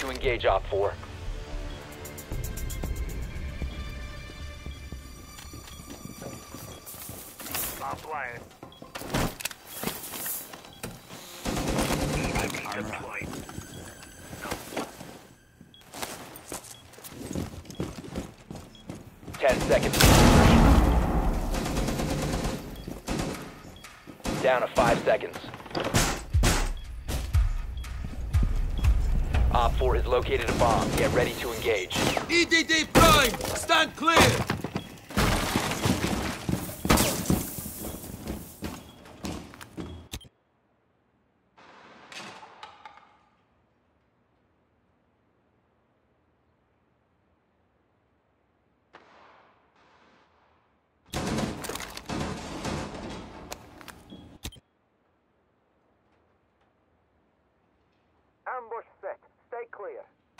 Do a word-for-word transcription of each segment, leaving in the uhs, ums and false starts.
to engage Op four. Offline. Deployed. Ten seconds. Down to five seconds. Op four has located a bomb. Get ready to engage. E D D Prime! Stand clear! Ambush set. Stay clear.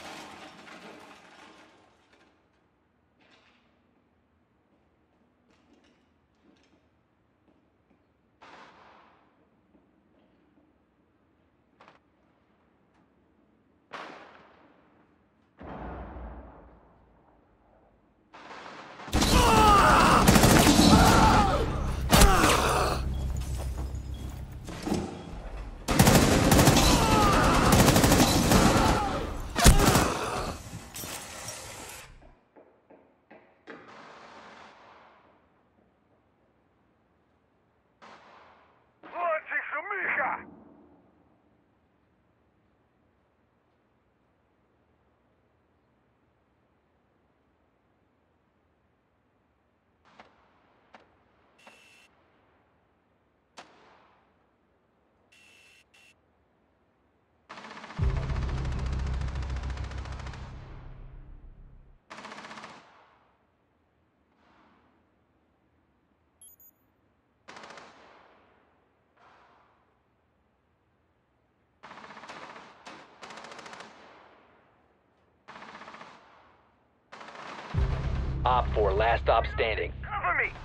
Op four, last stop standing. Cover me!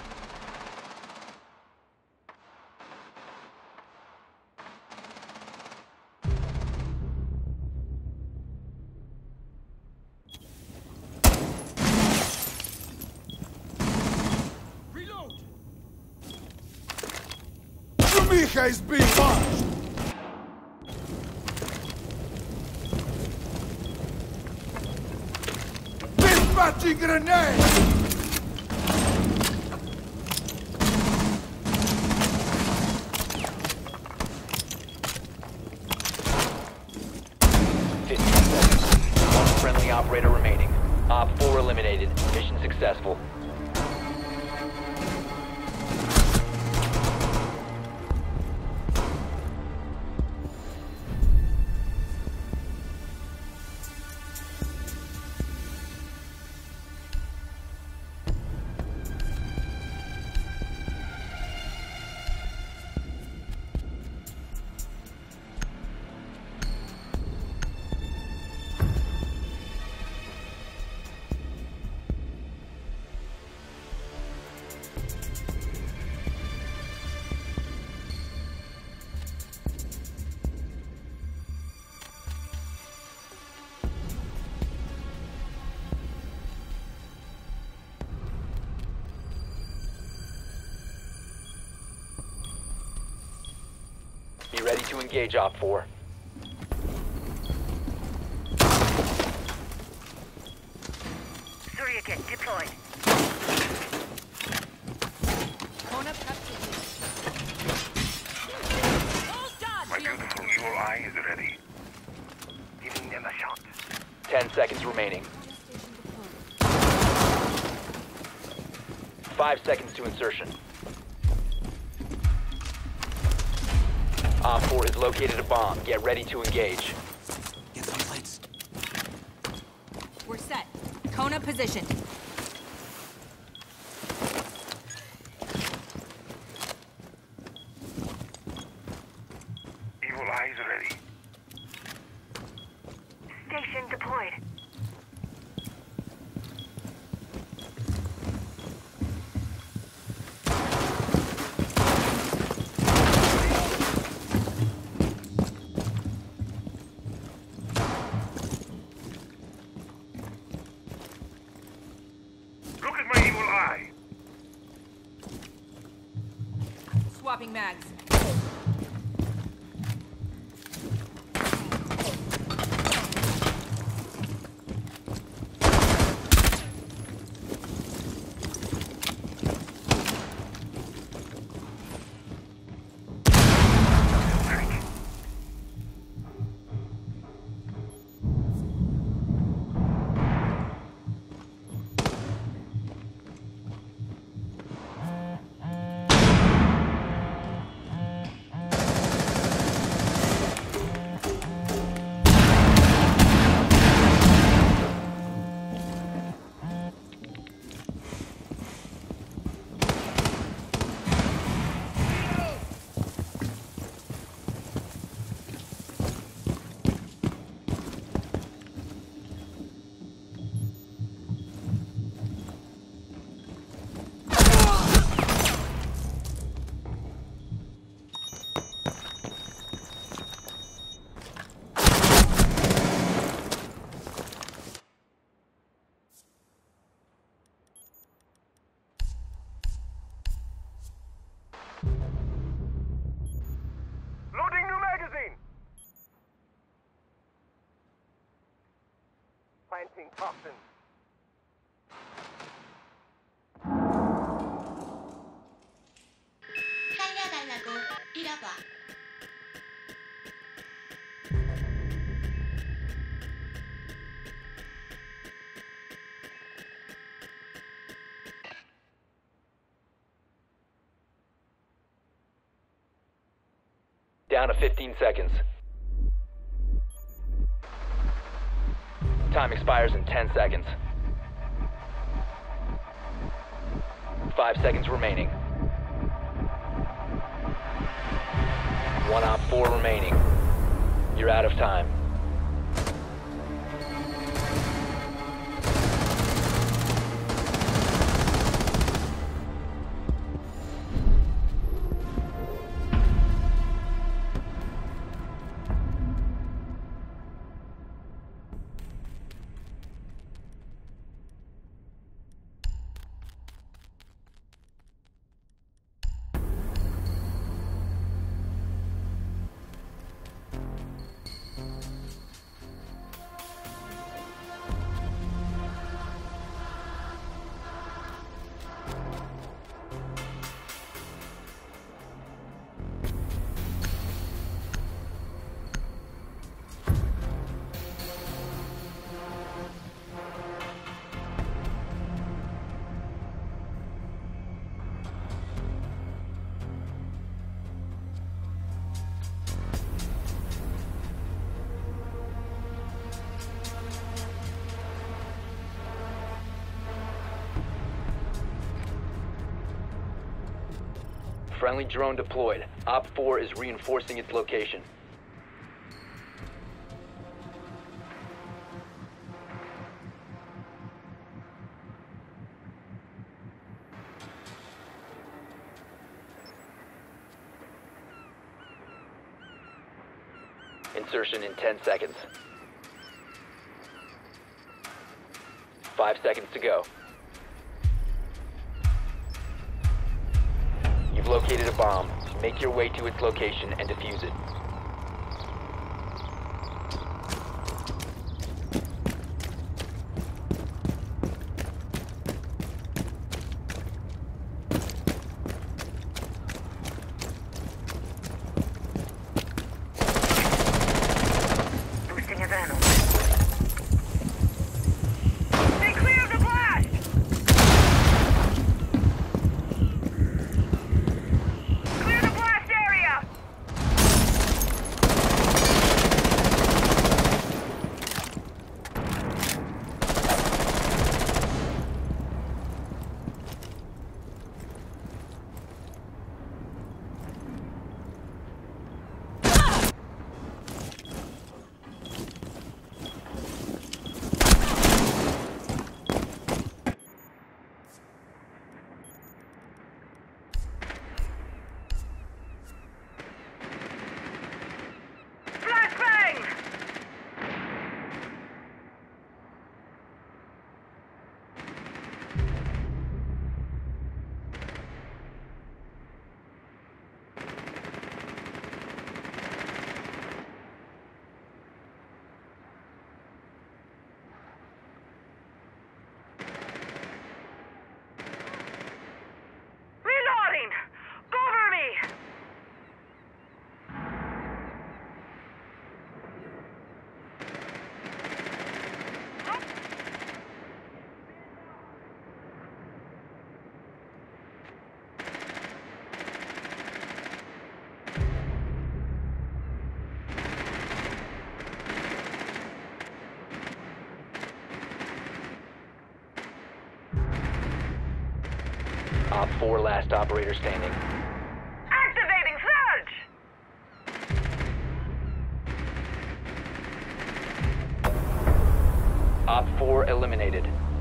Reload! Shumicha is being launched! Dispatching grenade! fifteen seconds. One friendly operator remaining. Op four eliminated. Mission successful. Be ready to engage Op four. Surya kit deployed. My beautiful U I is ready. Giving them a shot. Ten seconds remaining. Five seconds to insertion. Op four has located a bomb. Get ready to engage. Get some lights. We're set. Kona positioned. Evil eyes ready. Station deployed. visual eye. Swapping mags. Loading new magazine. Planting toxins. 살려달라고 빌어봐. Down to fifteen seconds. Time expires in ten seconds. Five seconds remaining. One op four remaining. You're out of time. Friendly drone deployed. Op four is reinforcing its location. Insertion in ten seconds. Five seconds to go. You've located a bomb. Make your way to its location and defuse it. Boosting adrenaline. Stay clear of the blast! Clear the blast area! Op four last operator standing. Activating surge! Op four eliminated.